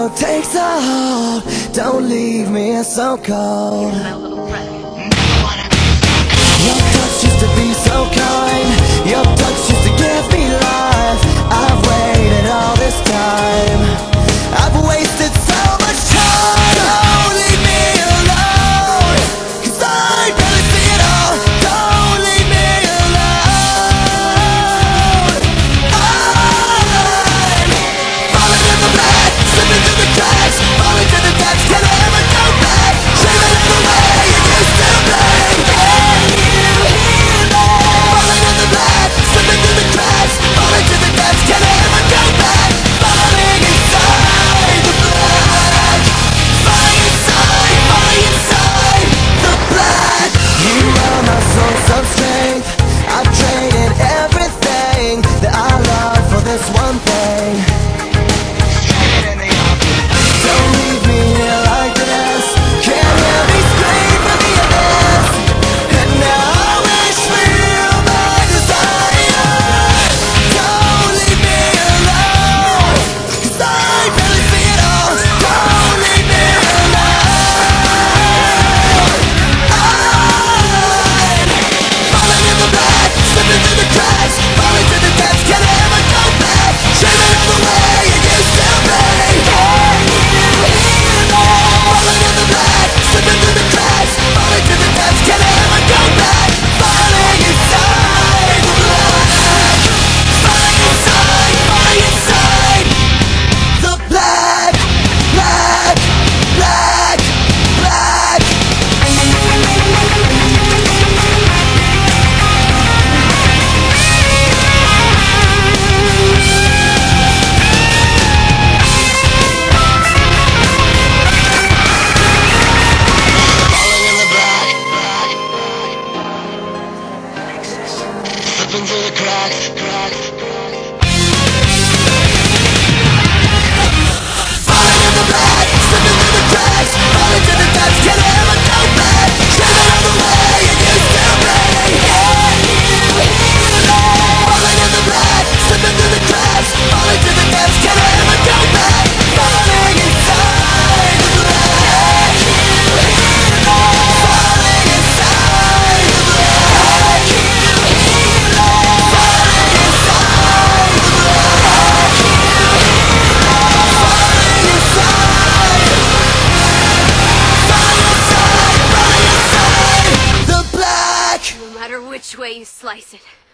world takes a hold, don't leave me so cold. Your touch used to be so kind, your touch used to give me life. I've waited all this time, I've wasted so much time. Don't leave me alone, 'cause I barely see it all. Don't leave me alone. I'm falling in the black, slipping through the cracks, falling to the depths, can I ever go back? Shaving up the way you used to play. Can you hear me? Falling in the black, slipping through the cracks, falling to the depths, can I ever go back? Falling inside the black, falling inside the black. You are my source of strength, I've traded everything that I love for this one thing. Don't leave me here like this, can't hear me scream for the abyss. And now I wish for you my desire. Don't leave me alone, 'cause I barely see it all. Don't leave me alone. I'm falling in the black, slipping through the cracks, falling to the depths, can I ever go back? Shaving up the way you used to play. Can you hear me? Falling in the black, slipping through the cracks, falling to the depths, can I ever go back? Falling inside the black, falling inside the black, black, black, black. Falling in the black, slipping through the cracks, falling in the black, slipping through the cracks, falling to the depths, can I ever go back? Shaving up the way you used to play. Can you hear me? Falling in the black, slipping through the cracks, falling to the depths, can I ever go back? Falling inside the black, falling inside the black, falling inside the black, falling inside the black. No matter which way you slice it,